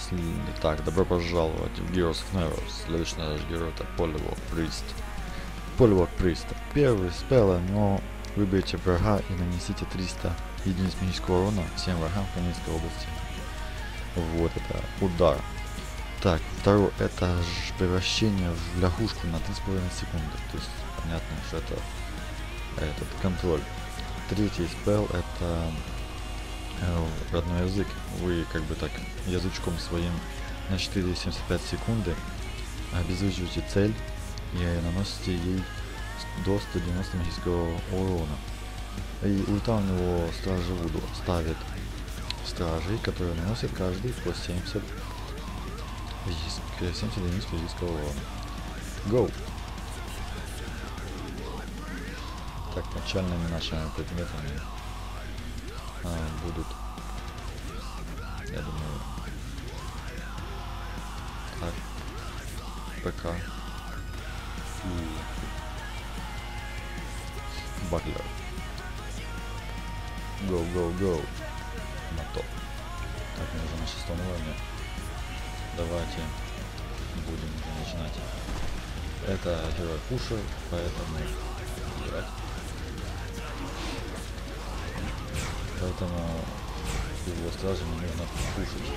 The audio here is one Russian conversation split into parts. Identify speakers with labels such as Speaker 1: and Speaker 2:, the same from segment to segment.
Speaker 1: Так, добро пожаловать в Heroes of Neros. Следующий наш герой это Polywog Priest. Polywog Priest. Первый спелл, но выберите врага и нанесите 300 единиц магического урона всем врагам в Каменской области. Вот это удар. Так, второй это превращение в лягушку на 3,5 секунды. То есть понятно, что это этот контроль. Третий спелл это родной язык. Вы как бы так язычком своим на 4,75 секунды обезвреживаете цель и наносите ей до 190 магического урона. И ульта у него Стражи Вуду ставит стражей, которые наносят каждый по 70 единиц магического урона. Go! Так, начальными нашими предметами будут, я думаю, так, ПК и Баглер. Go! На топ. Так, мы уже на 6 уровне. Давайте будем уже начинать. Это герой пушер, поэтому играть. Поэтому его стражами нужно пушить.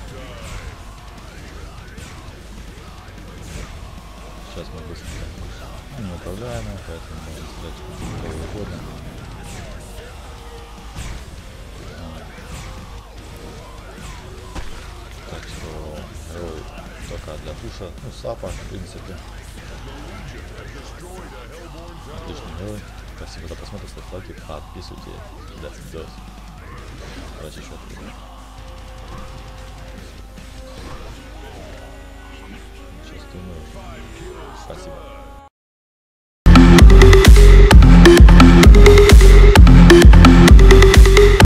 Speaker 1: Сейчас мы быстро. Они управляемые, поэтому можно стрелять кого угодно. Так что герой только для пуша. Ну, Сапа, в принципе. Отличный герой. Спасибо за просмотр, ставьте лайки, подписывайтесь. До свидания. Давайте еще открыть. Сейчас думаю. Спасибо.